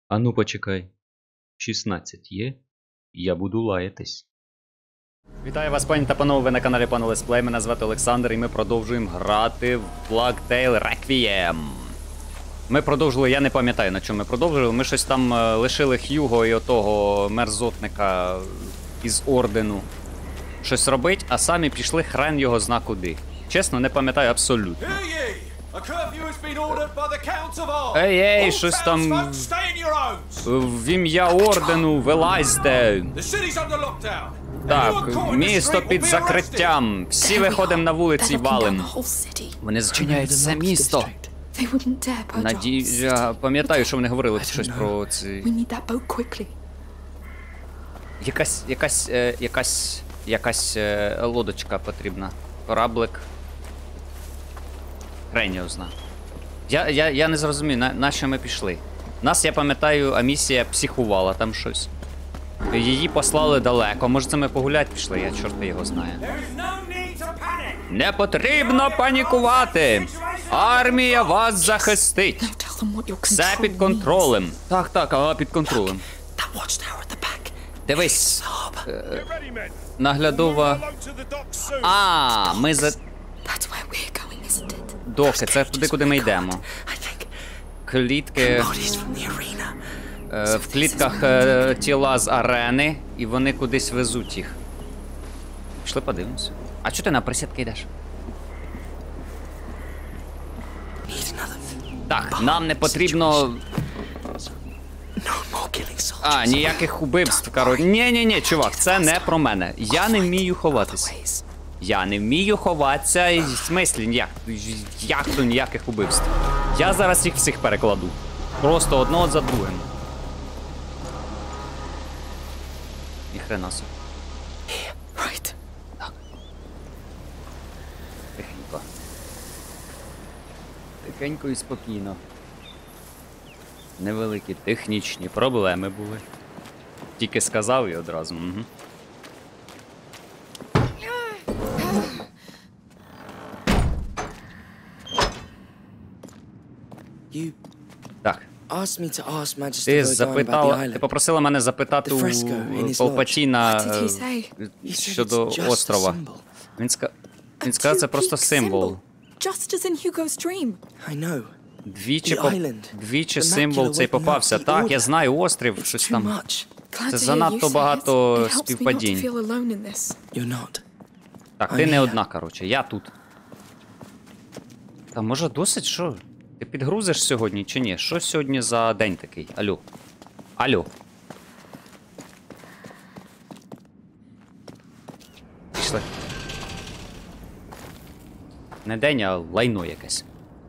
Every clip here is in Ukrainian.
Ану почекай. 16 є? Я буду лаятись. Вітаю вас, пані та панове, ви на каналі Пан Летсплей. Мене звати Олександр і ми продовжуємо грати в Plague Tale Requiem. Ми продовжили, я не пам'ятаю, на чому ми продовжили. Ми щось там лишили Х'юго і отого мерзотника із ордену щось робить, а самі пішли хрен його зна куди. Чесно, не пам'ятаю абсолютно. Ей, щось там в ім'я ордену, вилазьте. Так, місто під закриттям. Всі виходимо на вулиці і валим. Вони зачиняють все місто. Я пам'ятаю, що вони говорили щось про ці... Якась лодочка потрібна. Кораблик. Хреньозна. Я не зрозумів, на що ми пішли. Нас, я пам'ятаю, Амісія психувала там щось. Її послали далеко. Може, це ми погулять пішли, я чорти його знаю. Не потрібно панікувати! Армія вас захистить! Все під контролем. Так, ага, під контролем. Дивись. Наглядова... А, ми за... Доки, це туди, куди ми йдемо. Клітки... В клітках тіла з арени, і вони кудись везуть їх. Пішли подивимося. А чого ти на присідки йдеш? Так, нам не потрібно... А, ніяких убивств, коротше. Ні, чувак, це не про мене. Я не вмію ховатися. Я не вмію ховатися, і в смислі, як то ніяких убивств. Я зараз їх всіх перекладу. Просто одного за другим. І хрена собі. Так. Тихенько. Тихенько і спокійно. Невеликі технічні проблеми були. Тільки сказав і одразу. Угу. Так. Ти попросила мене запитати у Палпатіна щодо острова. Він сказав, це просто символ. Двічі символ цей попався. Так, я знаю, острів, щось там. Це занадто багато співпадінь. Так, ти не одна, коротше, я тут. Та може досить, що? Ти підгрузиш сьогодні чи ні? Що сьогодні за день такий? Алло. Алло. Пішли. Не день, а лайно якесь.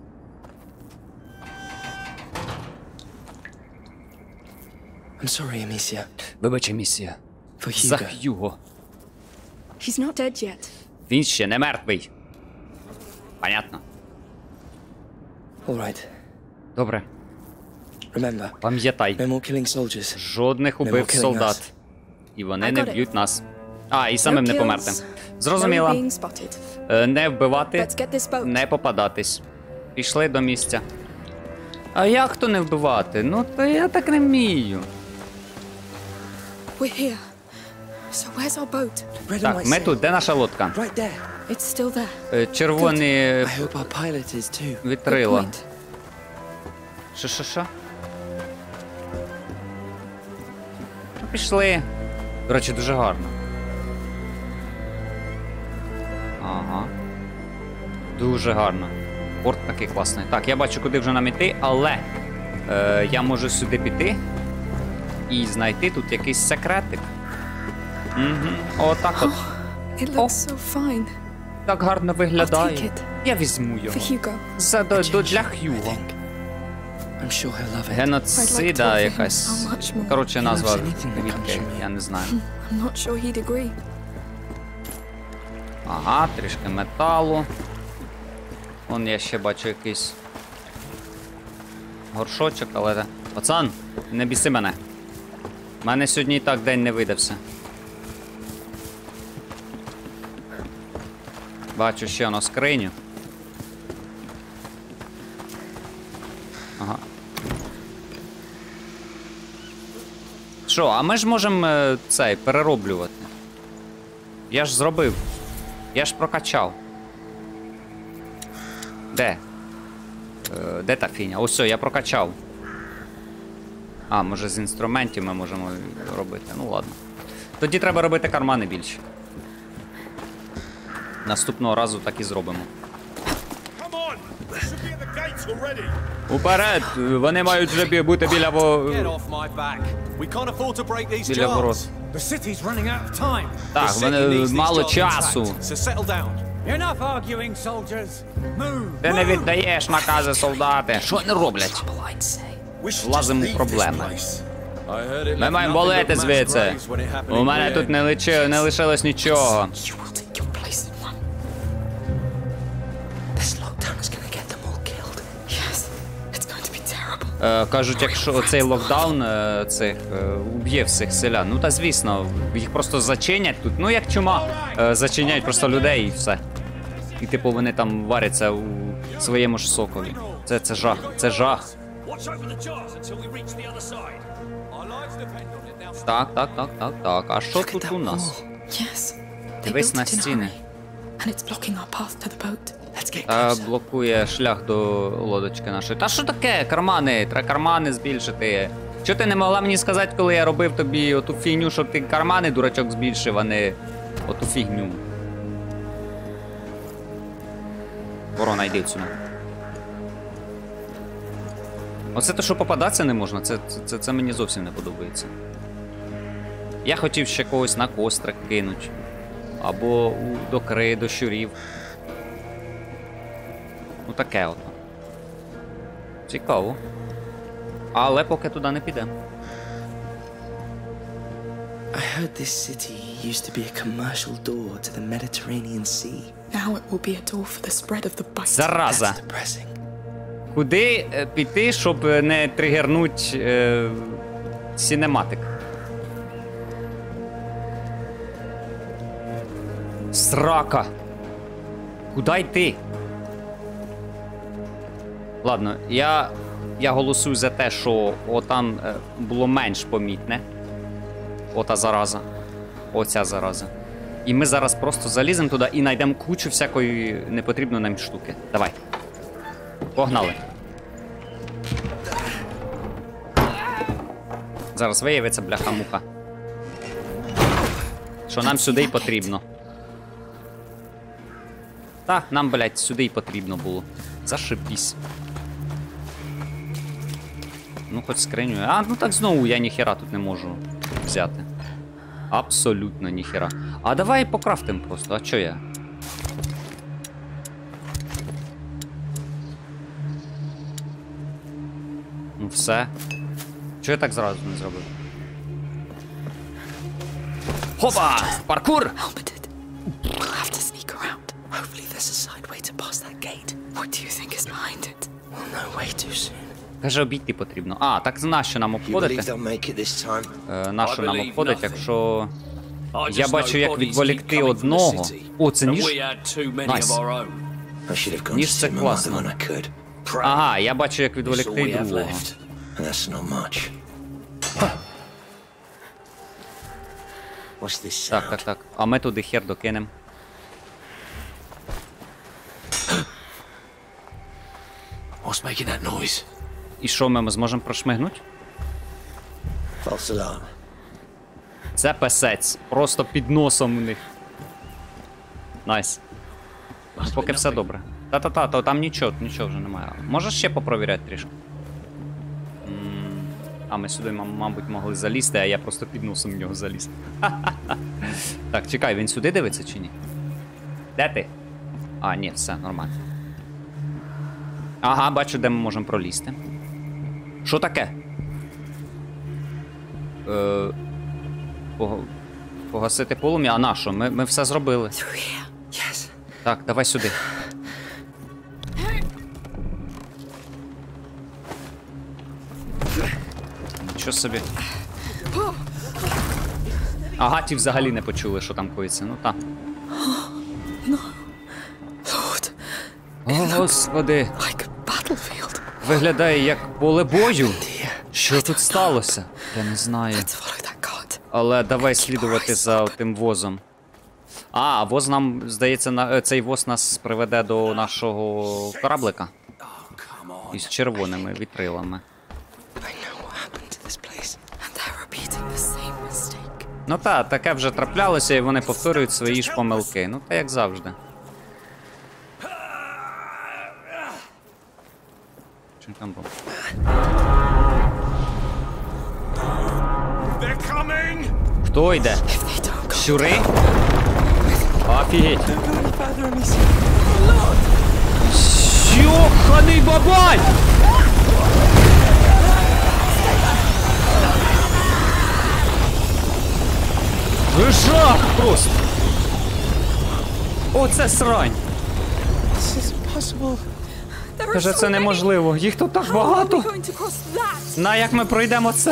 Вибач, Амісія. За Х'юго. Він ще не мертвий. Понятно. Добре. Пам'ятай. Жодних убивств солдат. І вони не б'ють нас. А, і самим не померти. Зрозуміла. Не вбивати, не попадатись. Пішли до місця. А як то не вбивати? Ну, то я так не вмію. Так, ми тут. Де наша лодка? Червоні вітрила. Що? Пішли. До речі, дуже гарно. Ага. Дуже гарно. Порт такий класний. Так, я бачу, куди вже нам іти, але я можу сюди піти і знайти тут якийсь секретик. Угу. Отак от. О, так гарно виглядає. Я візьму його. Для Х'юго. Геноцида якась. Коротше, назва відки, я не знаю. Ага, трішки металу. Вон я ще бачу якийсь горшочок, але... Пацан, не біси мене. У мене сьогодні і так день не видався. Бачу ще воно скриню. Ага. Що, а ми ж можемо цей перероблювати. Я ж зробив. Я ж прокачав. Де? Де та фіня? Ось, я прокачав. А, може з інструментів ми можемо робити. Ну ладно. Тоді треба робити кармани більше. Наступного разу так і зробимо. Уперед! Вони мають вже бути біля біля ворот. Так, вони мало часу. Ти не віддаєш накази, солдати. Що вони роблять? Влазимо у проблеми. Ми маємо болити звідси. У мене тут не лишилось нічого. Кажуть, якщо цей локдаун уб'є всіх селян. Ну та звісно, їх просто зачинять тут. Ну як чума, зачиняють просто людей і все. І типу вони там варяться у своєму ж сокові. Це жах, це жах. Так. А що тут у нас? Дивись на стіни. Блокує шлях до лодочки нашої. Та що таке? Кармани? Треба кармани збільшити. Чого ти не могла мені сказати, коли я робив тобі оту фігню, щоб ти кармани, дурачок, збільшив, а не оту фігню? Ворона, йди сюди. Оце те, що попадатися не можна, це мені зовсім не подобається. Я хотів ще когось на кострик кинуть. Або до щурів. Ну таке от. Цікаво. Але поки туди не підемо. I heard this city used to be a commercial door to the Mediterranean Sea. Now it will be a door for the spread of the bite. Зараза. That's depressing. Куди піти, щоб не тригернуть сінематик? Срака! Куди йти? Ладно, я голосую за те, що отам було менш помітне. Ота зараза. Оця зараза. І ми зараз просто заліземо туди і знайдемо кучу всякої непотрібної нам штуки. Давай. Погнали. Зараз виявиться бляха-муха. Що нам сюди й потрібно. Так, нам, блядь, сюди й потрібно було. Зашибісь. Ну, хоч скриню. А, ну так знову я ніхера тут не можу взяти. Абсолютно ніхера. А давай покрафтим просто, а чо я? Ну все. Чо я так зразу не зробив? Хопа! Паркур! Каже, обійти потрібно. А, так нащо нам обходити? Нащо нам обходить, якщо... Я бачу, як відволікти одного. О, це ніж? Найс. Ніж це класно. Ага, я бачу, як відволікти другого. Так. А ми туди хер докинем. І що, ми зможемо прошмигнути? Це песець. Просто під носом у них. Найс. Поки все добре. Та-та-та, там нічого вже немає. Можеш ще попровіряти трішки? А ми сюди, мабуть, могли залізти, а я просто під носом в нього заліз. Так, чекай, він сюди дивиться чи ні? Де ти? А, ні, все, нормально. Ага, бачу, де ми можемо пролізти. Що таке? Погасити полум'я? А на що? Ми все зробили. Так, давай сюди. Нічого собі. Ага, ті взагалі не почули, що там коїться. Ну так. О, Господи. Виглядає як поле бою. Що тут сталося? Я не знаю. Let's follow that god. Але давай слідувати за тим возом. А, воз нам, здається, цей воз нас приведе до нашого кораблика. Із червоними вітрилами. I know what happened to this place. And they're repeating the same mistake. Ну та, таке вже траплялося, і вони повторюють свої ж помилки. Ну та як завжди. Що там було? Хто йде? If they don't go, Щури? Офігеть. don't go any further, Amicia. Йоханий бабай! Жах просто! Оце срань! This is impossible. There are Каже, so це many. неможливо. Їх тут так How are we багато. going to cross that? На як ми пройдемо це?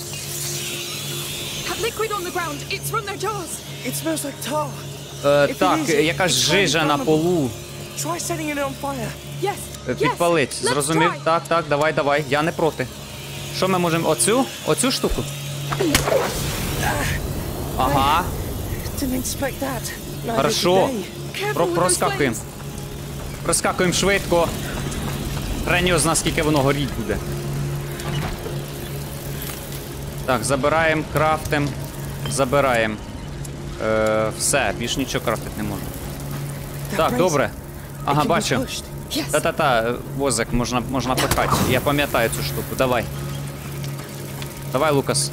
That liquid on the ground, it's from their jars. It smells like tar. Так, якась жижа на полу. Try setting it on fire. Yes. Підпалить. Yes. Let's Зрозумів? try. Так, так, давай. Я не проти. Що ми можемо? Оцю штуку? Ага. Didn't expect that. Neither Хорошо. did they. Careful with those Проскакуємо. flames. Проскакуємо швидко. Хрен його зна, скільки воно горіть буде. Так, забираємо, крафтим. Забираємо. Все, більш нічого крафтити не можу. Так, добре. Ага, It can be бачу. pushed. Yes. Та-та-та, возик можна пихати. Я пам'ятаю цю штуку. Давай. Давай, Лукас.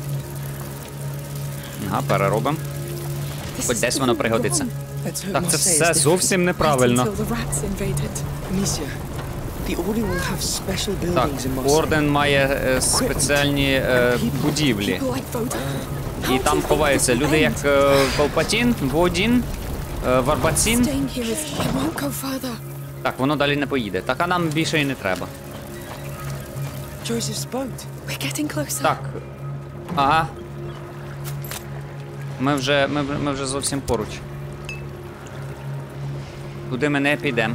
Ага, переробимо. This Хоч is десь воно all пригодиться. wrong. Let's hope Так, це Marseille is все different. зовсім неправильно. Until the rats invaded. Amicia, the Order will have special Так, buildings in Marseille. орден має спеціальні будівлі. People like Voda. І How там do you ховаються think люди, they'll як end? Палпатін, Водін, Варбацін. Staying here is it won't go further. Так, воно далі не поїде. Так, а нам більше і не треба. Joseph's boat. We're getting closer. Так. Ага. Ми вже зовсім поруч. Туди ми не підемо.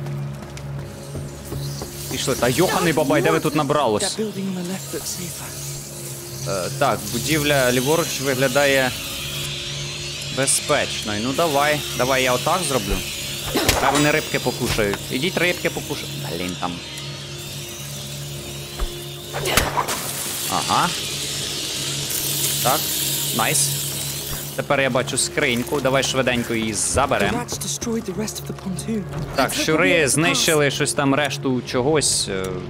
Пішли. Та йоханий бабай, де ви тут набралось? That building on the left looks safer. Так, будівля ліворуч виглядає безпечною. Ну давай я отак зроблю. Хай вони рибки покушають. Ідіть рибки покушають. Блін там. Ага. Так, найс. Тепер я бачу скриньку. Давай швиденько її The заберемо. rats destroyed the rest of the pontoon. Так, щури знищили щось там, решту чогось.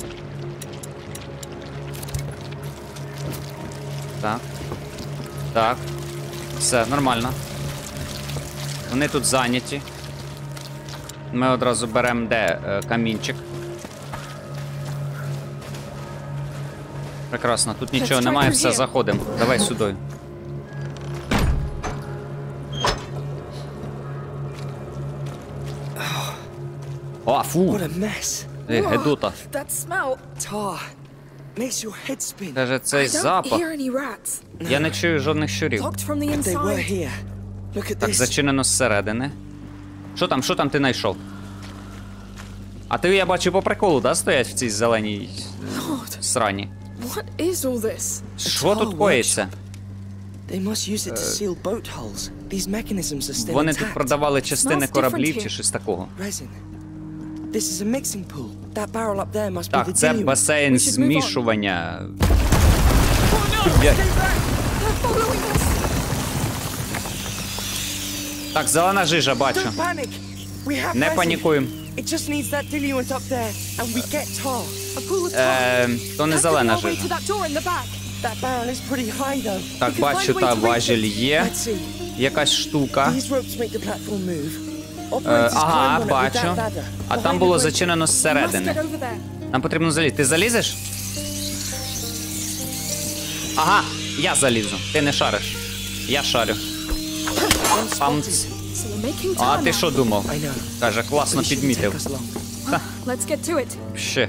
Так. Так. Все, нормально. Вони тут зайняті. Ми одразу беремо де камінчик. Прекрасно, тут нічого немає, все, заходимо. Давай сюди. О, фу! What a mess. Гедота. That smell. Tar. Makes your head spin. Каже, цей I don't запах. hear any rats. Я не чую жодних щурів. Locked from the They were inside. here. Look at Так, this. зачинено зсередини. Що там ти знайшов? А ти, я бачу, по приколу, да, стоять в цій зеленій Lord, срані? what is all this? Що тут коїться? They must use it to seal boat hulls. These mechanisms are still Вони тут intact. продавали частини Smells кораблів different чи here. щось такого. Resin. This is a mixing pool. That barrel up there must be the Так, це diluent. басейн We should move on. змішування. They're following us. Так, зелена жижа, бачу. Don't panic. We have Не resin. панікуємо. It just needs that diluent up there, and we get tar. A pool of tar. То не Can't зелена get our way to жижа. that door in the back. That barrel is pretty high, though. Так, can бачу, find a way та to reach важіль it. є. Let's see. Якась штука. These ropes make the platform move. Operators Ага, climb on it with бачу. that ladder. А там Behind було the bridge. зачинено We must get зсередини. over there. Нам потрібно залізти. Ти залізеш? Ага, я залізу. Ти не шариш. Я шарю. One Памц. spotted. So we're making А time ти now. що думав? I know. Каже, класно But it shouldn't підмітив. take us long. Let's get to it. Ще.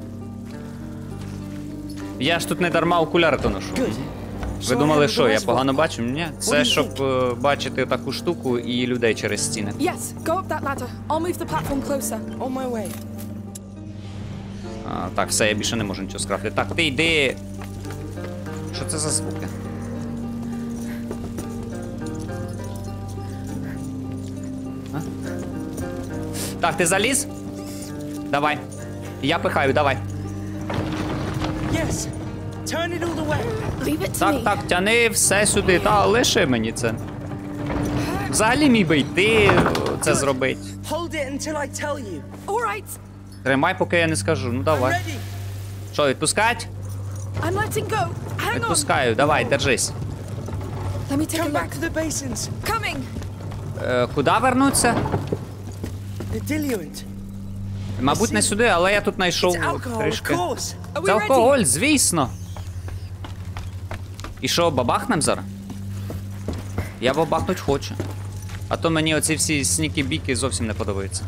Я ж тут не дарма окуляри то ношу. Good. Ви So думали, I have що, the я reservoir. погано бачу? Ні. What do Це you щоб бачити таку штуку і людей через стіни. Yes, go up that ladder. I'll move the platform closer. On my way. Так, все, я більше не можу нічого скрафтити. Так, ти йди. Що це за звуки? А? Так, ти заліз? Давай. Я пихаю, давай. Yes. Turn it all the way. Leave it to Так, me. так, тяни все сюди. Та, лиши мені це. Взагалі міг би йти це зробити. Hold it until I tell you. All right. Тримай, поки я не скажу. Ну I'm давай. ready. Що, відпускать? I'm letting go. Hang on. Відпускаю, давай, держись. Let me take a Come back look. to the basins. Coming. Куди вернуться? The diluent. Мабуть, не сюди, але я тут It's знайшов alcohol, of трішки. course. Are we Це ready? алкоголь, звісно. І що, бабахнем зараз? Я бабахнуть хочу. А то мені оці всі сніки-біки зовсім не подобаються.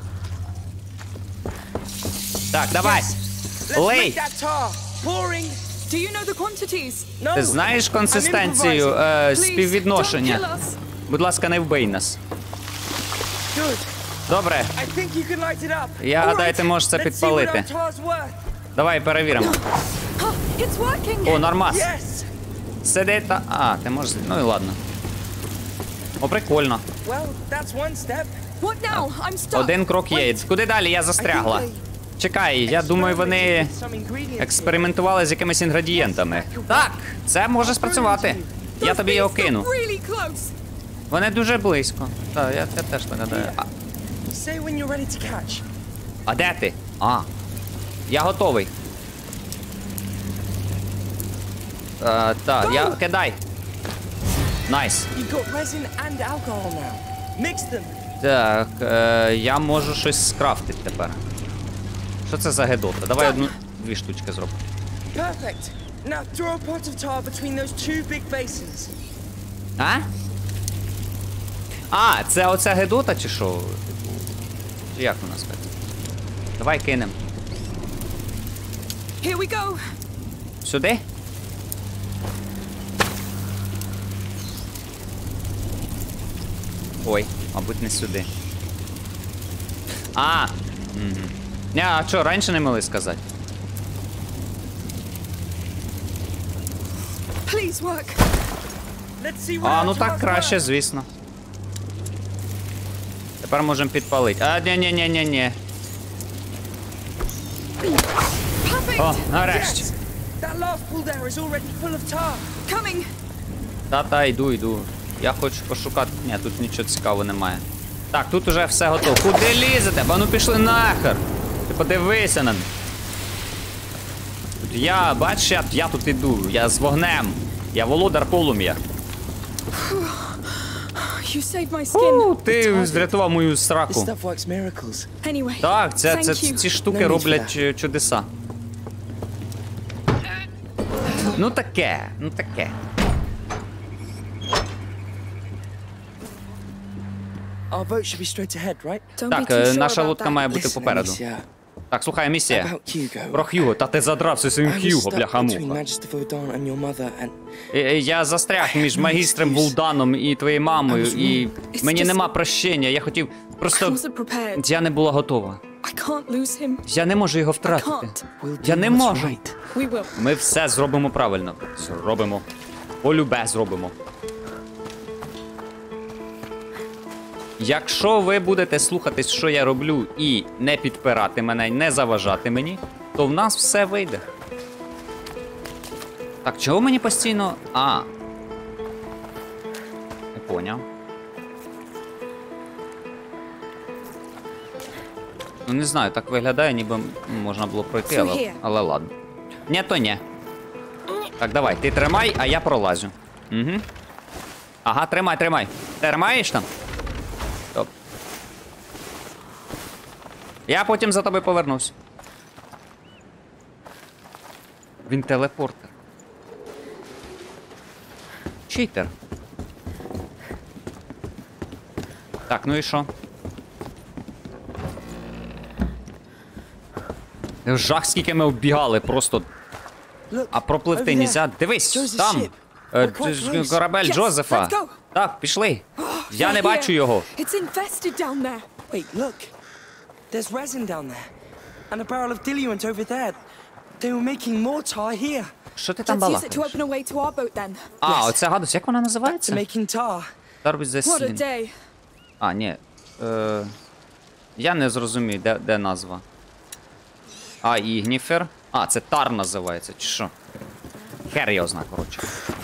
Так, давай. Let's Лей. make that tar. Pouring. Do you know the quantities? No. Ти знаєш I'm консистенцію, improvising. Please, співвідношення? don't kill us. Будь ласка, не вбий нас. Good. Добре, I think you can light it up. я All гадаю, right. ти можеш це Let's see what підпалити. our tar's worth. Давай перевіримо. Oh, it's working. О, нормас. Yes. Сиди та... А, ти можеш... Ну і ладно. О, прикольно. Well, that's one step. What now? I'm stuck. Один крок є. Wait. Куди далі? Я застрягла. I think Чекай, я думаю, вони experimented with some ingredients. експериментували з якимись інгредієнтами. Так, це може спрацювати. Я Those тобі things його got кину. really close. Вони дуже близько. Так, я теж так гадаю. Say when you're ready to catch. А де ти? А. Я готовий. Так, я кидай. Найс. You've got resin and alcohol now. Mix them. Так, я можу щось скрафтити тепер. Що це за гедота? Давай дві штучки зробимо. Perfect. Now throw a pot of tar between those two big basins. А? А, це оця гедота чи що? Чи як вона сказати? Давай кинем. Here we go. Сюди? Ой, мабуть, не сюди. А! Угу. А що, раніше не могли сказати? Please work. Let's see what А, our ну так tar's краще, worth. звісно. Тепер можемо підпалити. А, ні-ні-ні-ні-ні. Perfect. О, нарешті. Yes. That last pool there is already full of tar. Coming. Та-та, йду. Я хочу пошукати. Ні, тут нічого цікавого немає. Так, тут уже все готово. Куди лізете? Ба ну пішли нахер. Ти подивися на мене. Тут бачиш, я тут іду. Я з вогнем. Я володар полум'я. You saved my skin. Ти врятував мою This сраку. stuff works miracles. Anyway. Так, Thank you. ці штуки No need for роблять чудеса. Ну таке. Our boat should be straight ahead, right? Don't be Так, too sure наша about лодка that. має бути Listen, попереду. Amicia, Так, слухай, місія. about Hugo. Про Хьюго, та ти задрався своїм I was Хьюго, stuck between бляха-муха. Magister Vaudin and your mother, and Я застряг між магістром Вулданом і твоєю мамою, і It's мені just- нема прощення. Я хотів I просто. wasn't prepared. Я не була готова. I can't lose him. Я не можу його втратити. can't. we'll Я do не what's можу. right. We will. Ми все зробимо правильно. Зробимо. Полюбе зробимо. Якщо ви будете слухатись, що я роблю, і не підпирати мене, не заважати мені, то в нас все вийде. Так, чого мені постійно. А. Не поняв. Ну не знаю, так виглядає, ніби можна було пройти, So here. але ладно. Ні, то ні. Так, давай, ти тримай, а я пролазю. Угу. Ага, тримай. Тримаєш там? Стоп. Я потім за тобою повернусь. Він телепортер. Читер. Так, ну і що? Жах, скільки ми оббігали, просто. Look, А пропливти over there. нельзя. Дивись, Joseph's там. ship. We're quite close. Корабель Yes, Джозефа. let's go. Так, пішли. Я They're не here. бачу його. It's infested down there. Wait, look. There's resin down there. And a barrel of diluent over there. They were making more tar here. Що ти там Let's use it to балакаєш? open a way to our boat then. А, оця гадость, як вона To називається? making tar. Start with the What a scene. day. А, ні. Я не зрозумів, де назва. А, Ігніфер. А, це Тар називається, чи що? Хер його зна, коротше.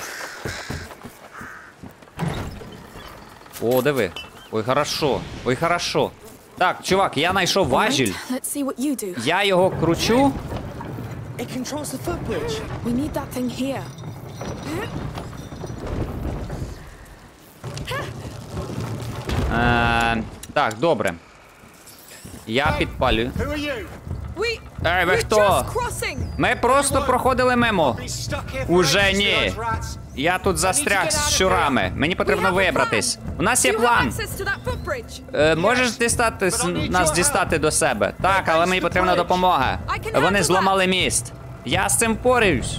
О, диви. Ой, хорошо. Ой, хорошо. Так, чувак, я знайшов важіль. Right, let's see what you do. Я його кручу. It controls the footbridge. We need that thing here. Так, добре. Я підпалюю. Who are you? We. Ей, ви We're хто? just crossing. Ми просто проходили мимо. Be stuck here for Уже ages, ні. those rats. Я тут застряг з щурами. Мені We потрібно have a вибратись. plan. У нас є Do you have план. access to that footbridge? Можеш нас дістати до себе? Так, але мені потрібна допомога. Вони зламали міст. Я з цим впораюсь.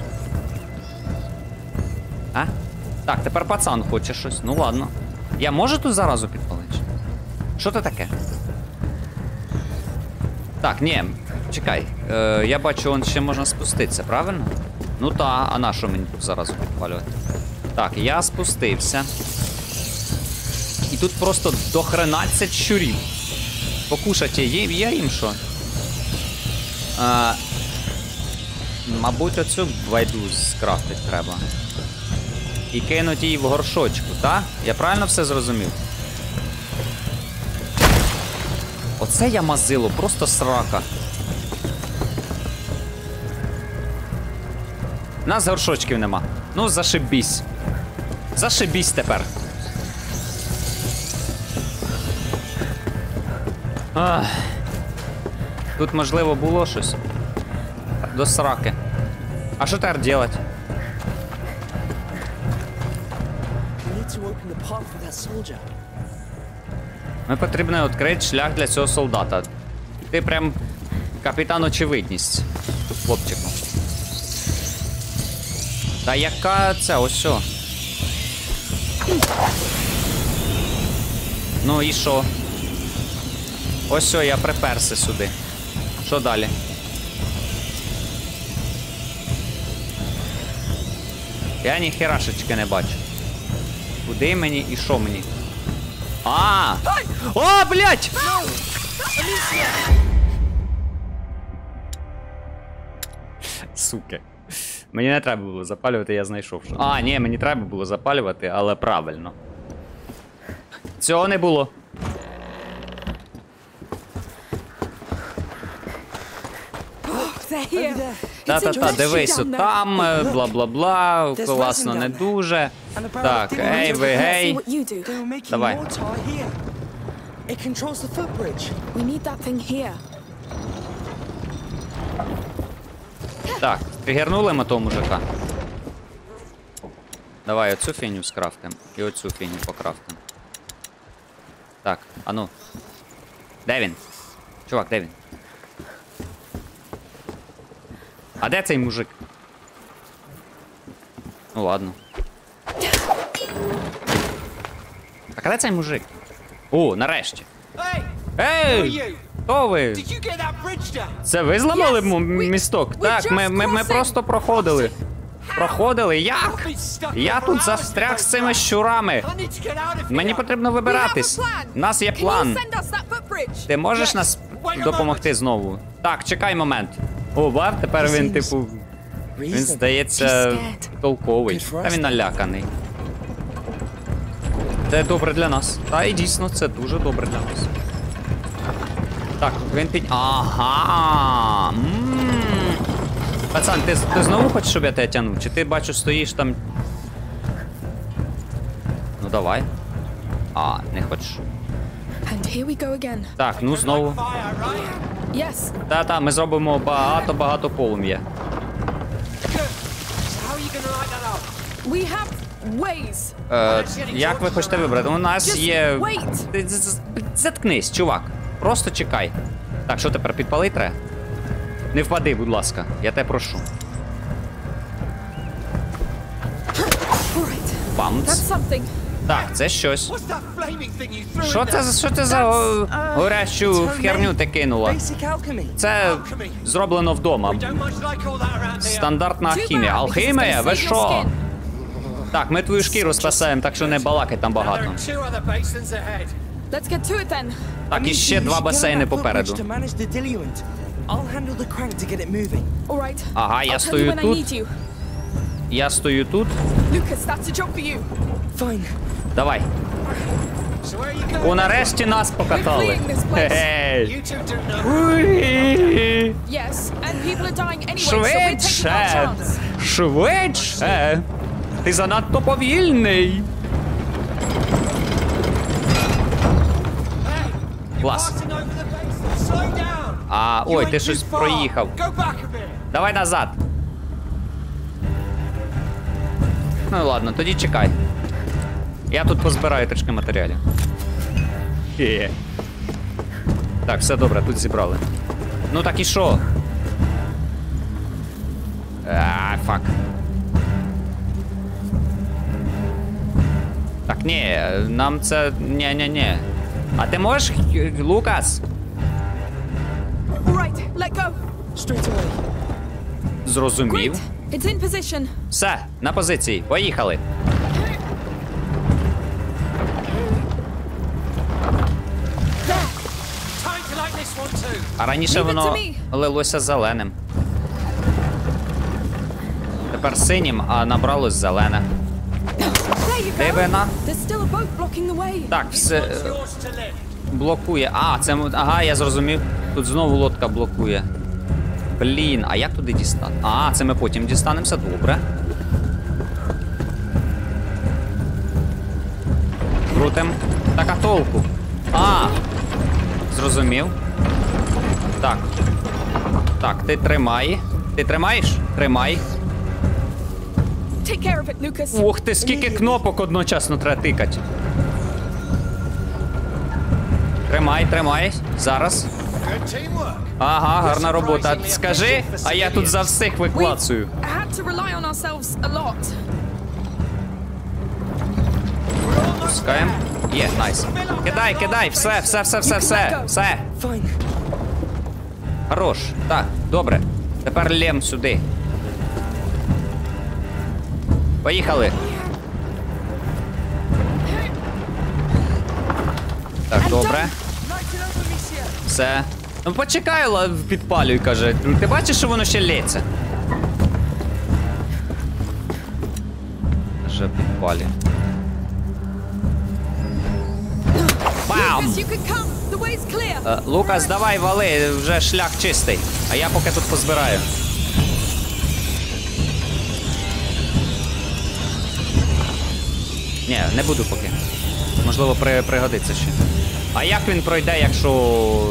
А? Так, тепер пацан хоче щось. Ну ладно. Я можу тут заразу підпалити? Що це таке? Так, ні, чекай. Я бачу, вон ще можна спуститися, правильно? Ну та, а на що мені тут заразу підпалювати? Так, я спустився. І тут просто до 13 щурів. Покушати є їм що? Мабуть, оцю байду скрафтити треба. І кинуть її в горшочку, так? Я правильно все зрозумів? Оце я мазило, просто срака. Нас горшочків нема. Ну, зашибісь. Зашибісь тепер. Ах. Тут, можливо, було щось. До сраки. А що тепер делать? We need to open the path for that soldier. Ми потрібно відкрити шлях для цього солдата. Ти прям капітан очевидність. Хлопчику. Та яка це? Ось що? Ну і що? Ось що, я приперся сюди. Що далі? Я ні херашечки не бачу. Куди мені і що мені? А! О, блядь! Сука. Мені не треба було запалювати, я знайшов. Що... А, ні, мені треба було запалювати, але правильно. Цього не було. They're here. Та-та-та, дивись, down there. там, бла-бла-бла, класно, не дуже. Так, ей, ви, Let's see гей. what you do. They were making Давай. more tar here. It controls the footbridge. We need that thing here. Так, тригернули ми того мужика. Давай оцю фігню скрафтим і оцю фігню покрафтим. Так, а ну. Де він? Чувак, де він? А де цей мужик? Ну ладно. Так, а де цей мужик? О, нарешті. Hey! Who are Ей! you? Хто ви? Did you get that bridge down? Це ви зламали Yes, we- місток? we Так, ми just просто проходили. Проходили? Як? I've been stuck Я here тут for hours застряг з with цими those щурами. rats. I need to get out of here. Мені потрібно We have a вибиратись. plan. У нас є Can план. you send us that footbridge? Ти можеш Yes. нас Wait a допомогти moment. знову? Так, чекай момент. О, бав, тепер He він, seems типу, він Reason. здається He's scared. толковий. Good for Та us, він then. наляканий. Це добре для нас. Та і дійсно, це дуже добре для нас. Так, він під... Ага. Пацан, ти знову хочеш, щоб я тебе тягнув? Чи ти, бачу, стоїш там... Ну, давай. А, не хочеш. And here we go again. Так, ну знову. Fire, right? Yes. Та-та, ми зробимо багато полум'я. Good. So how are you going to light that up? We have ways. Як ви хочете вибрати? У нас Just є... wait. Ти заткнись, чувак. Просто чекай. Так, що тепер, підпалити треба? Не впади, будь ласка. Я тебе прошу. All right. Бамц. That's something. Так, це щось. What's that flaming thing you threw in there? Що це за горящу херню ти кинула? Basic alchemy. Це зроблено вдома. Don't much like all that around here. Стандартна Too хімія. bad, because Алхімія? it's Ви gonna save your що? skin. Так, ми твою шкіру спасаємо, так що не балакай там There багато. are two other basins ahead. Let's get to it then. Так, і ще 2 басейни попереду. To manage the diluent. I'll handle the crank to get it moving. All right. Ага, я I'll tell you стою when I тут. need you. Я стою тут. Lucas, that's a job for you. Fine. Давай. So where are you going? О, нарешті нас покатали. We're fleeing this place. Хе-хей. You two do know. Уй. Yes, and people are dying anyway, so we're taking our Швидше! chance. Швидше! Ти занадто повільний. Клас. Passing over the basin. Slow down. А, You ой, went ти too щось far. проїхав. Go back a bit. Давай назад. Ну ладно, тоді чекай. Я тут позбираю трішки матеріалів. Хе. Так, все добре, тут зібрали. Ну так і що? Фак. Так, ні, нам це... Ні. А ти можеш, Лукас? All right, let go. Straight away. Зрозумів. Great. It's in position. Все, на позиції, поїхали. Time to light this one too. А раніше Leave it воно to me. лилося зеленим. Тепер синім, а набралось зелене. There you go. Дивина. There's still a boat blocking the way. Так, все It's yours to live. блокує. А, це. Ага, я зрозумів. Тут знову лодка блокує. Блін, а як туди дістати? А, це ми потім дістанемося, добре. Крутим. Так, а толку? А! Зрозумів. Так. Так, ти тримай. Ти тримаєш? Тримай. Take care of it, Lucas. Ух ти, скільки кнопок одночасно треба тикати. Тримай. Зараз. Good teamwork. Ага, гарна робота. Скажи, а я тут за всіх виклацую. Had to rely on ourselves a lot. Пускаємо. Є, найс. Кидай, все. Fine. Хорош. Так, добре. Тепер лєм сюди. Поїхали. Так, добре. Все. Ну почекай, підпалюй, каже. Ти бачиш, що воно ще лється? Вже підпалює. Бам! Lucas, you can come. The way's clear. Лукас, давай, вали, вже шлях чистий. А я поки тут позбираю. Ні, не буду поки. Можливо, пригодиться ще. А як він пройде, якщо...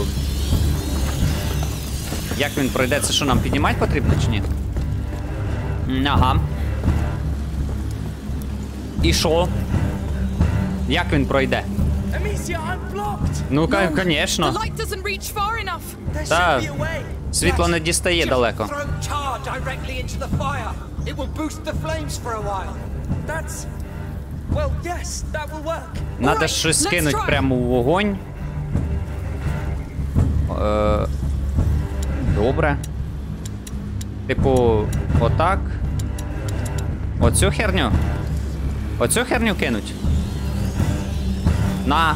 Як він пройде, це що, нам піднімати потрібно чи ні? Ага. І що? Як він пройде? Amicia, I'm blocked. Ну, The звісно. light doesn't reach far enough. There Ta- should be a way. Світло не дістає далеко. Throw tar directly into the fire. It will boost the flames for a while. That's... Well, yes, that will work. Надо Alright, щось let's кинуть try. прямо в вогонь. Добре. Типу, отак. Оцю херню. Оцю херню кинуть. На.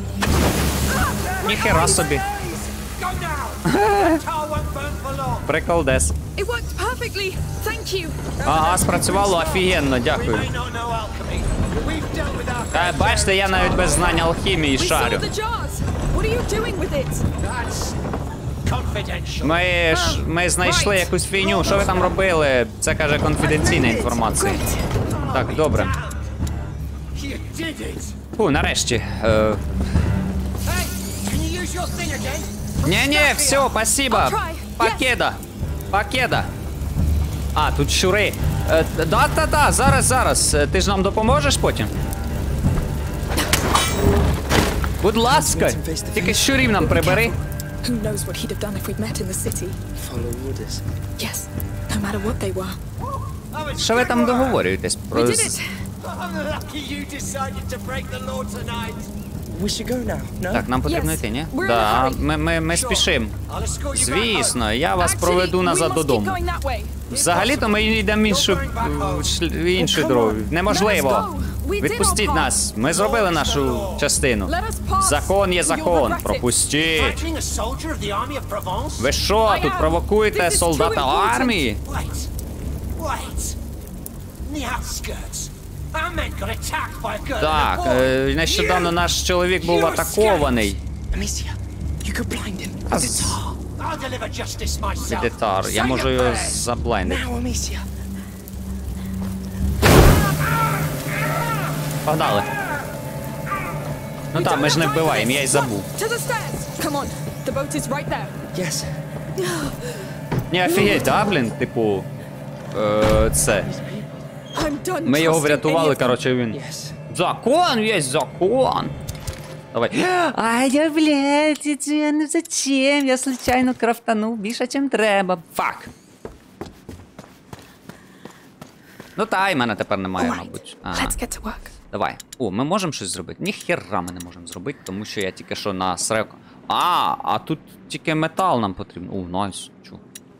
Ніхера собі. Go now. The tar won't burn for long. Приколдес. It worked perfectly. Thank you. Ага, спрацювало офігенно, We дякую. may not know alchemy, but we've dealt with our Бачите, я навіть без знань алхімії We saw шарю. the jars. What are you doing with it? That's confidential. Ми знайшли якусь фігню. Що ви там робили? Це, каже, конфіденційна інформація. Так, добре. You did it. Фу, нарешті. Hey, can you use your thing again? Не-не, все, спасибо. I'll try. Покеда. А, тут щури. Да, зараз. Ти ж нам допоможеш потім? Будь ласка, тільки щурів нам прибери. Who knows what he'd have done if we'd met in the city? Follow orders. Yes, no matter what they were. Що ви там договорюєтесь? We did it. I'm lucky you decided to break the law tonight. We should go now, no? Так, нам потрібно Yes, йти, ні? we're in a Да, hurry. ми спішимо. I'll escort you back home. Звісно, я вас Actually, проведу we назад must keep додому. going that way. Взагалі-то ми йдемо іншою дорогою. Неможливо. Let us go. We did Відпустіть our part. нас. Ми зробили нашу частину. Let us pass. Закон є You'll закон. regret it. Пропустіть. Frightening a soldier of the army of Provence? Ви що, I тут am. провокуєте This is солдата too important. армії? Wait. In the outskirts. Our men got attacked by a girl Так, and a boy. нещодавно наш чоловік був атакований. Amicia, you could blind him. I'll deliver justice myself. Детар, я Say можу your його prayers. заблайндити. Now, Amicia. Погнали. Ну так, ми ж не вбиваємо, я й забув. To the stairs. Come on. The boat is right there. Yes. Ні, офігеть, да, блін, типу, це. I'm done. Ми його trusting any врятували, of them. коротше, він. Yes. Закон є закон. Давай. Ай, я, блядь, ну зачем? Я случайно крафтанув більше, чим треба. Фак. Ну та, і мене тепер немає, All right. мабуть. Ага. Let's get to work. Давай. О, ми можемо щось зробити? Ніхера ми не можемо зробити, тому що я тільки що на срек. А тут тільки метал нам потрібен. Найс. Чу.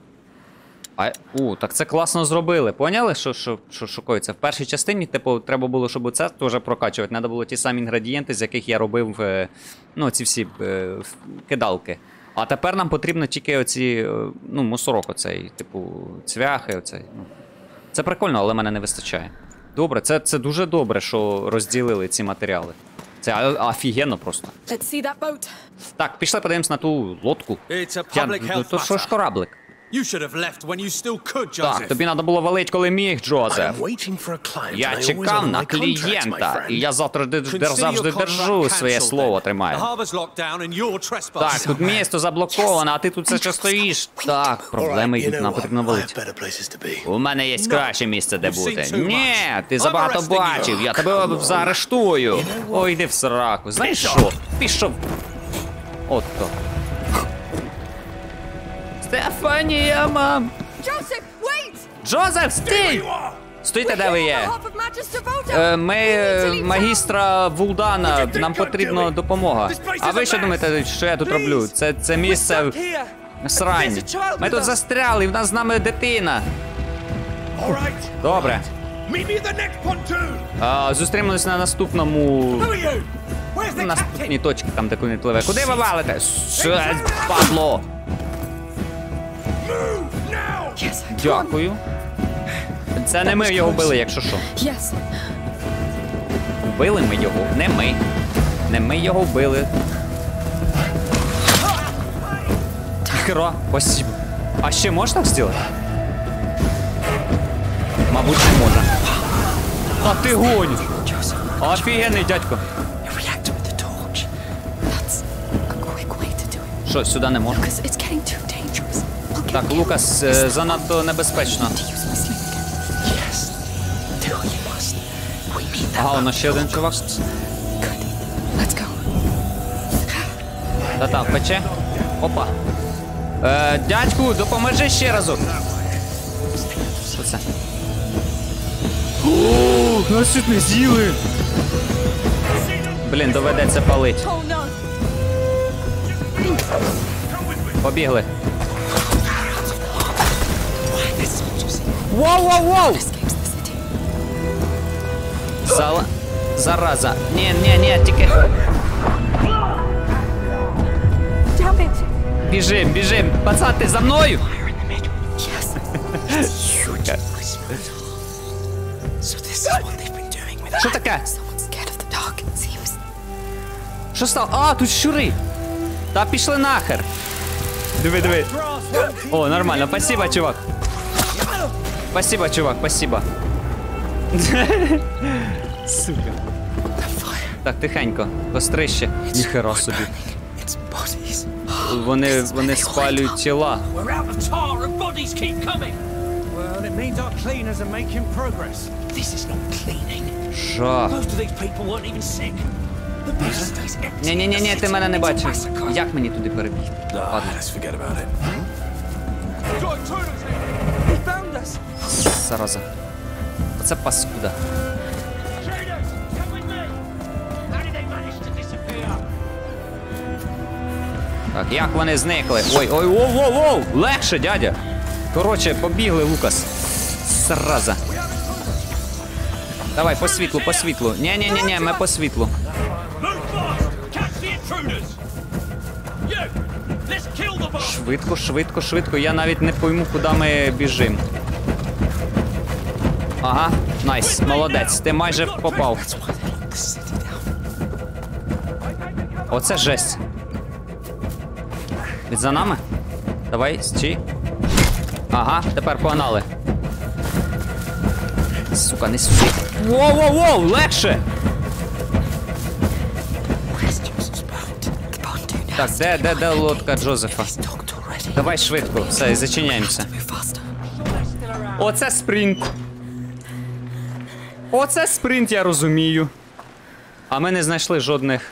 Так це класно зробили. Поняли, що шокується? В першій частині, типу, треба було, щоб це теж прокачувати. Треба було ті самі інгредієнти, з яких я робив, ці всі кидалки. А тепер нам потрібно тільки оці, мусорок оцей, типу, цвяхи оцей. Це прикольно, але мене не вистачає. Добре, це дуже добре, що розділили ці матеріали. Це офігенно просто. Let's see that boat. Так, пішли подивимось на ту лодку. It's a public health То що ж matter. кораблик? You should have left when you still could, Так, Joseph. тобі треба було валить, коли міг, Джозеф. Я чекав на клієнта, і я завтра завжди держу своє слово, тримаю. The harbor's locked down and you're trespassing. Так, тут місто заблоковане, а ти тут все ще стоїш. Так, проблеми йдуть, нам потрібно валити. У мене є краще місце, де бути. Ні, ти забагато бачив, я тебе заарештую. Ой, йди в сраку. Знаєш що? Пішов. От то. Стефанія, мам! Joseph, wait! Джозеф, стій! Стойте, де ви On є? behalf of Magister Volta. Ми магістра Вулдана, нам потрібна допомога. А ви що думаєте, що я тут роблю? Це місце срань. Ми тут застряли, і в нас з нами дитина. Добре. Зустрінемось на наступному... Наступній точці, там де куди пливе. Куди ви валите? Все, падло! Yes, come on. Дякую. Це не ми його вбили, якщо що. Yes. Вбили ми його, не ми. Не ми його вбили. Хера, спасибо. А ще можна так зробити? Мабуть, не можна. А ти гониш. Офігенний дядько. A reactor with the torch. That's a quick way to do it. Що, сюди не можна? Because it's getting too dangerous. I'll get Так, Лукас, занадто небезпечно. to use my sling again. Yes. Do what you must. We need that. Ага, у нас ще один чувак. Good. Let's go. Та-та, пече. Опа. Дядьку, допоможи ще разок. Що це? О, нас чуть не з'їли. Блін, доведеться палить. Oh no. Побігли. Воу-воу-воу! Escapes the city. Зараза. Ні, тільки... Damn it. Біжим. Пацан, ти за мною? Yes. Сука. So this is what they've been doing with Що таке? Someone's scared of the dark, it seems. Що стало? А, тут щури. Та пішли нахер. Диви. О, нормально. Спасибо, чувак. Спасибо. Сука. Так, тихенько. Кострище. Ніхера собі. It's bodies. Вони спалюють тіла. We're out of tar and bodies keep coming. Well, it means our cleaners are making progress. This is not cleaning. Жах. Most of these people weren't even sick. The base is empty. Ні, ти мене не бачиш. Як мені туди перебігти? Ладно. Let's forget about it. They found us. Зараза. Оце паскуда. Так, як вони зникли? Ой, ой, воу, воу, воу! Легше, дядя! Коротше, побігли, Лукас. Сраза. Давай, по світлу, по світлу. Ні, ми по світлу. Швидко, швидко, швидко. Я навіть не пойму, куди ми біжимо. Ага, найс, молодець. Ти майже попав. Оце жесть. Від за нами? Давай, стій. Ага, тепер погнали. Сука, не сюди. Воу-воу-воу, легше! Так, де лодка Джозефа? Давай швидко, все, зачиняємося. Оце спринт. Оце спринт, я розумію. А ми не знайшли жодних...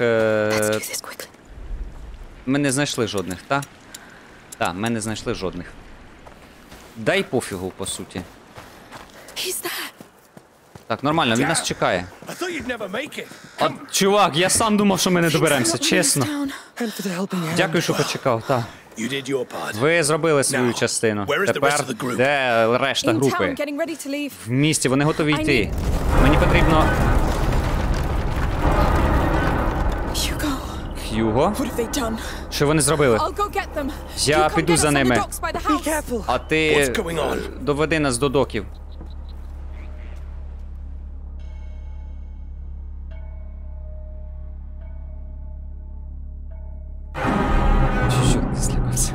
Ми не знайшли жодних, так? Так, ми не знайшли жодних. Дай пофігу, по суті. Так, нормально, він нас чекає. От, чувак, я сам думав, що ми не доберемося, чесно. Дякую, що почекав, так. Ви зробили свою частину. Тепер де решта групи? В місті, вони готові йти. Мені потрібно... Х'юго? Що вони зробили? Я піду за ними. А ти доведи нас до доків. Що ти злякався?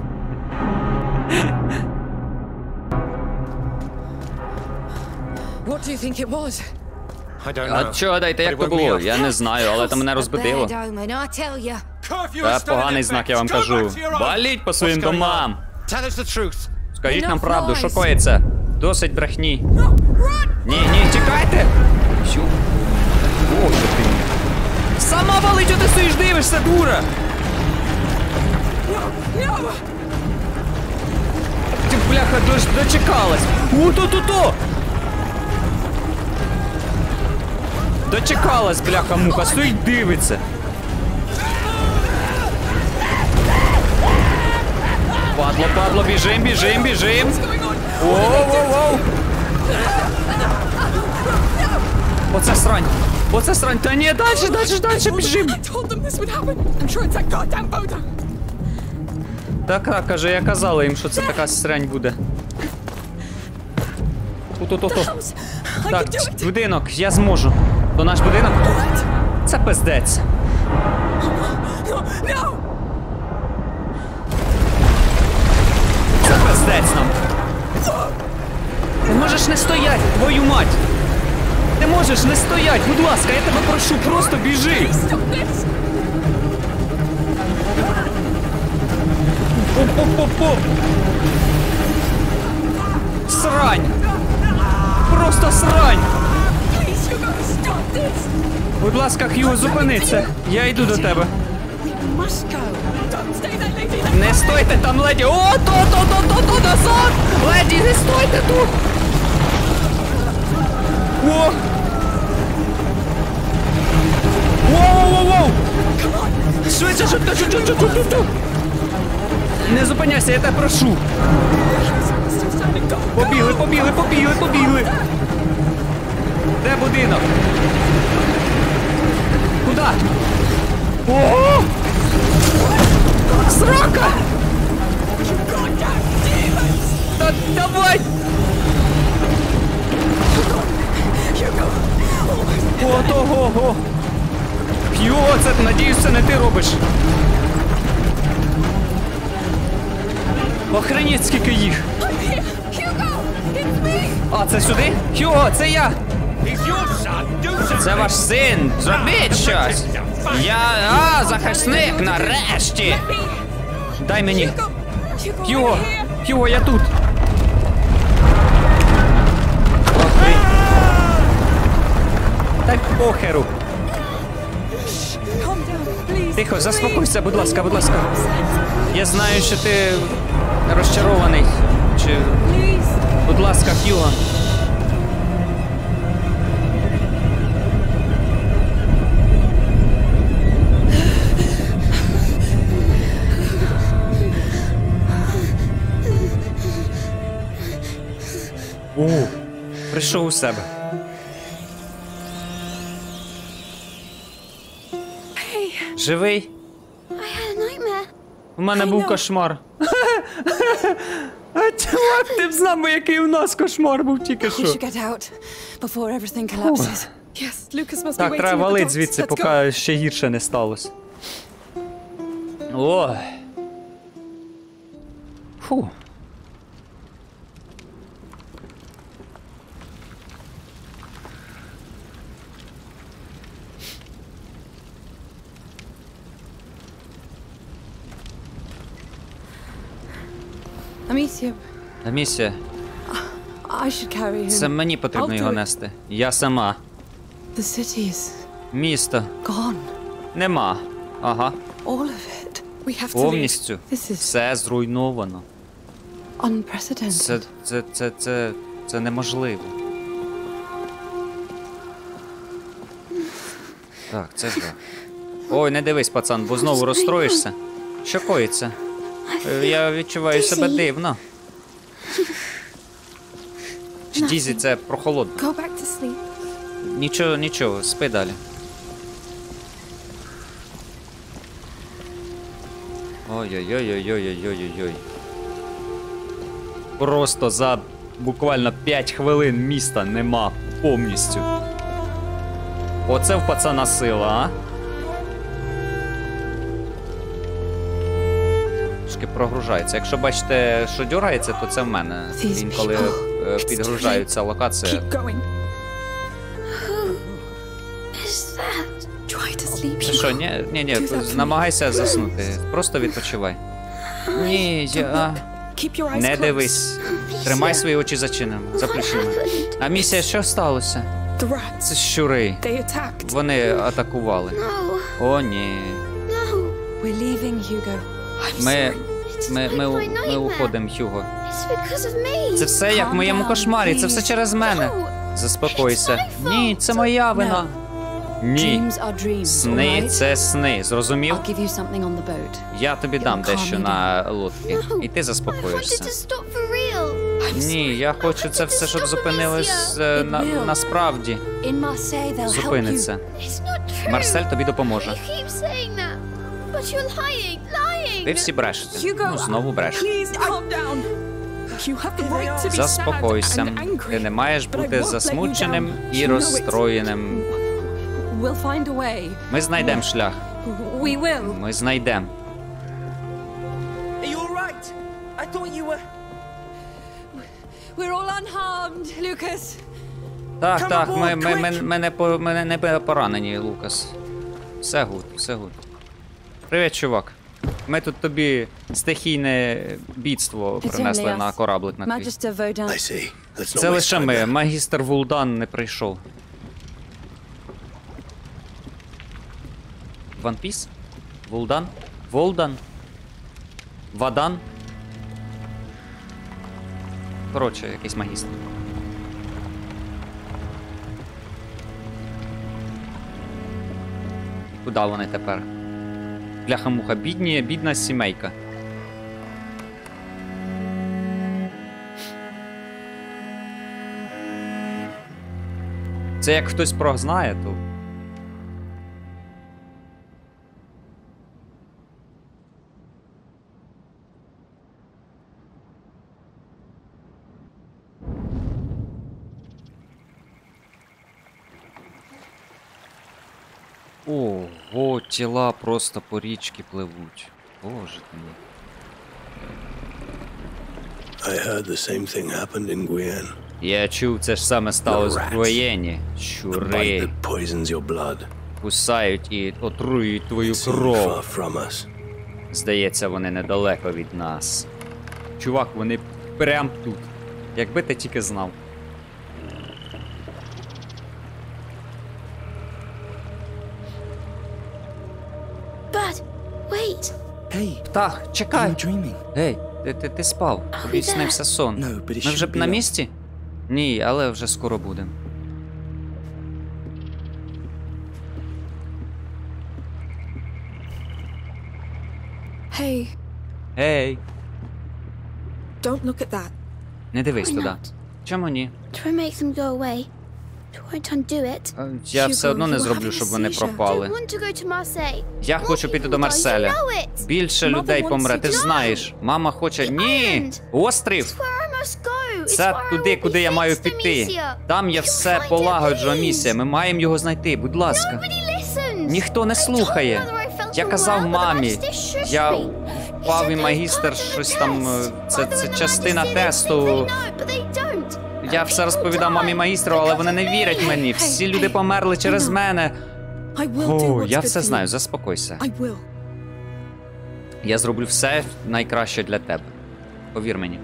А чого, дайте, як то було? Я не знаю, але там мене розбудило. Це поганий знак, я вам кажу. Валіть по своїм домам! Скажіть нам правду, що коїться? Досить брехні. Ні, тікайте! Що? О, що ти? Сама валить, а ти стоїш, дивишся, дура! Ти, бляха, дочекалась! У-то-то-то! Дочекалась, бляха-муха, стоїть, дивиться. Падло, біжим. Воу. Оце срань. Та ні, дальше, біжим. Так, каже, я казала їм, що це така срань буде. Так, будинок, я зможу. То наш будинок? Це пиздець. Це пиздець нам. Ти можеш не стоять, твою мать! Ти можеш не стоять, будь ласка, я тебе прошу, просто біжи! Оп. Срань! Просто срань! Будь ласка, Х'юго, зупиниться. Я йду до тебе. Не стойте там, леді! О, то, назад! Леді, не стойте тут! О! Воу! Швидше, швидко! Не зупиняйся, я тебе прошу! Побігли! Де будинок? Куда? О! Срака! Та давай! Ого! Х'юго, це, надіюсь, це не ти робиш. Охренеть, скільки їх. А, це сюди? Х'юго, це я! Це ваш син! Зробіть щось! Я, захисник, нарешті! Дай мені! Х'юго, я тут! Дай похеру! Тихо, заспокойся, будь ласка. Я знаю, що ти розчарований. Чи... Будь ласка, Х'юго. прийшов у себе. Живий? I had a nightmare. У мене був кошмар. А чувак, ти б знав, який у нас кошмар був тільки We що. should get out before everything collapses. Yes, Lucas must be Так, waiting треба at the валить docks. звідси, Let's go. поки ще гірше не сталося. Ой. Фу. Amicia, Місія, I should carry him. це мені потрібно I'll його do it. нести. Я сама. The city is Місто. gone. Нема. Ага. All of it. We have to leave. Повністю. This is Все зруйновано. unprecedented. Це неможливо. Так, це жах. Ой, не дивись, пацан, бо знову розстроїшся. Що коїться? Я відчуваю себе дивно. Чи Дізі, це прохолодно. Go back to sleep. Нічого, нічого, спи далі. Ой-ой-ой-ой-ой-ой-ой-ой. Просто за буквально 5 хвилин міста нема повністю. Оце в пацана сила, а? Трошки прогружається. Якщо бачите, що дюрається, то це в мене. Інколи підгружається локація. Keep going. Is that? Try to sleep. Що, ні, намагайся заснути. Просто відпочивай. Ні, я... Keep your eyes Не closed. дивись. Тримай свої очі заплющеними. А місія, що сталося? The rats. Це щури. They attacked. Вони атакували. No, О, ні. no. We're leaving, Hugo. I'm Ми... sorry. Ми уходимо, Хьюго. It's because of me. Це все як в моєму кошмарі, це все через мене. Заспокойся. Ні, це моя вина. Ні. Dreams are dreams, Сни alright? це сни, зрозумів? I'll give you something on the boat. Я тобі дам дещо на лодці. І ти I wanted to заспокоїшся. stop for real. Ні, я хочу це все, щоб зупинилось насправді. In Marseille, they'll help you. Зупиниться. It's not true. Марсель тобі допоможе. You keep saying that, but you're lying. Ви всі брешете. Ну, знову брешете. Please calm down. You have the right to be sad Заспокойся. and angry. Ти не маєш But I бути won't let you засмученим down. і You know it. розстроєним. We'll find a way. Ми знайдемо шлях. We will. Ми знайдемо. Are you all right? I thought you were... We're all unharmed, Lucas. Так, Come так, aboard, ми не поранені, Лукас. Все гуд, все гуд. Привіт, чувак. Ми тут тобі стихійне бідство принесли на кораблик на твій. Magister Vaudin. see. Let's not Це waste лише time ми. then. Магістр Вулдан не прийшов. One Piece? Вулдан? Волдан? Вадан? Коротше, якийсь магістр. Куди вони тепер? Бляха-муха, бідна сімейка. Це як хтось прознає, то... Ого, тіла просто по річці пливуть. Боже ти мій. I heard the same thing happened in Guyenne. Я чув, це ж саме сталося в Гуєні. A bite Щури that poisons your blood. кусають і отруюють твою Seemed кров. far from us. Здається, вони недалеко від нас. Чувак, вони прям тут. Якби ти тільки знав. But wait. Hey, Птах, are чекай! you dreaming? Гей, ти спав. Тобі снився сон. No, but it Ми вже should be на on. місці? Ні, але вже скоро будемо. Hey, Гей, don't look at that. не дивись Why туди. not? Чому ні? Try make them go away. Won't undo it. Я все одно не зроблю, щоб вони пропали. Don't want to go to Marseille. Я хочу піти до Марселя. Більше людей помре, ти ж знаєш. Мама хоче... Ні! Острів! Where I must go. It's Це where I туди, will куди я be маю fixed, піти. Amicia. Там я все полагоджу, Амісія. Ми маємо його знайти, будь ласка. Nobody listens. Ніхто не слухає. I told Mother I felt Я казав unwell, but мамі. the master shushed Я me. впав He і said магістр they're part of щось the там... test. Це Mother and частина the master say тесту. they know, but they don't. Я все розповідав мамі магістру, але вони не вірять мені. Всі люди померли через мене. О, я все знаю, заспокойся. I will. Я зроблю все найкраще для тебе. Повір мені.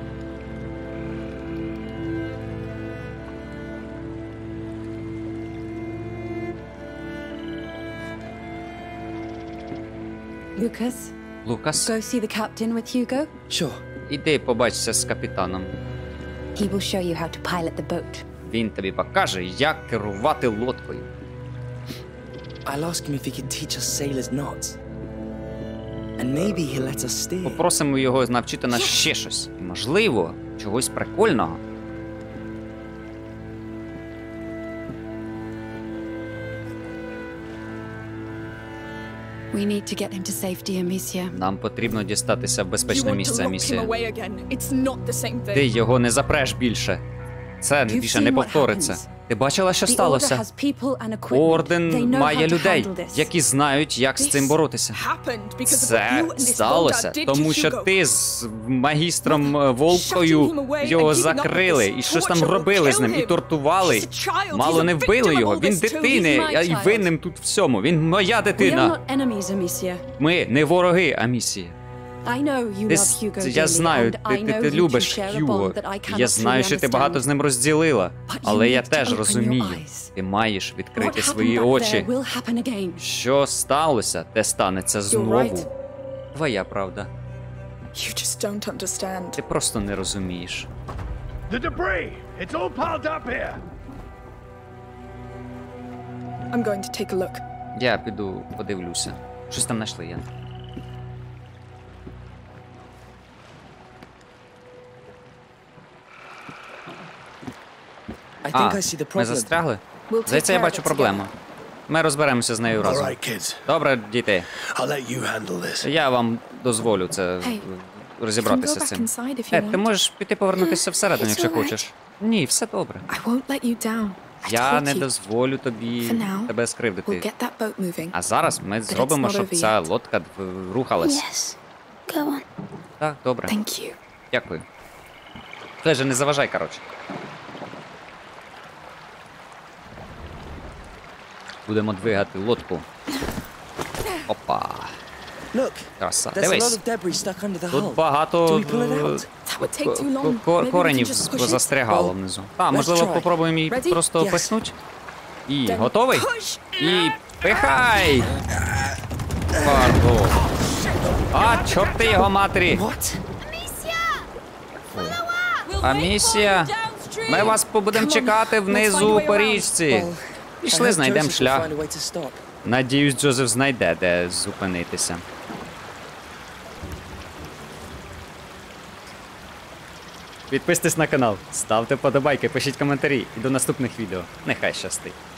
Lucas, Лукас, go see the captain with Hugo. Sure. іди побачся з капітаном. He will show you how to pilot the boat. Він тобі покаже, як керувати лодкою. I'll ask him if he can teach us sailors knots. And maybe he'll let us steer. Попросимо його навчити нас ще щось. І, можливо, чогось прикольного. We need to get him to safety, Amicia. Нам потрібно дістатися в безпечне місце, місія. It's not the same thing. Ти його не запреш більше. Це більше не повториться. Ти бачила, що сталося? Орден має людей, які знають, як з цим боротися. Це сталося, тому що ти з магістром Волкою його закрили і щось там робили з ним, і тортували. Мало не вбили його, він дитини, і винним тут всьому. Він моя дитина. Ми не вороги, Амісія. Я знаю, ти любиш Хьюго. Я знаю, що ти багато з ним розділила. Але я теж розумію, ти маєш відкрити свої очі. Що сталося, те станеться знову. Твоя правда. Ти просто не розумієш. The debris! It's all piled up here! I'm going to take a look. Я піду подивлюся. Щось там знайшли, я. Ми застрягли? Здається, я бачу проблему. Ми розберемося з нею разом. All right, kids. Добре, діти. I'll let you handle this. Я вам дозволю це розібратися з цим. Ти можеш піти повернутися всередину, якщо хочеш. Ні, все добре. Я не дозволю тобі тебе скривдити. А зараз ми зробимо, щоб ця лодка рухалась. Yes. Go on. Так, добре. Дякую. Ти же не заважай, коротше. Будемо двигати лодку. Опа. Краса. Дивись. Тут багато коренів застрягало внизу. Так, можливо, попробуємо її просто пихнути. І готовий? І пихай! Пардон. А, чорти його матері! Амісія! Ми вас будемо чекати внизу по річці. Пішли, знайдемо шлях. Надіюсь, Джозеф знайде, де зупинитися. Підписуйтесь на канал, ставте вподобайки, пишіть коментарі і до наступних відео. Нехай щастить.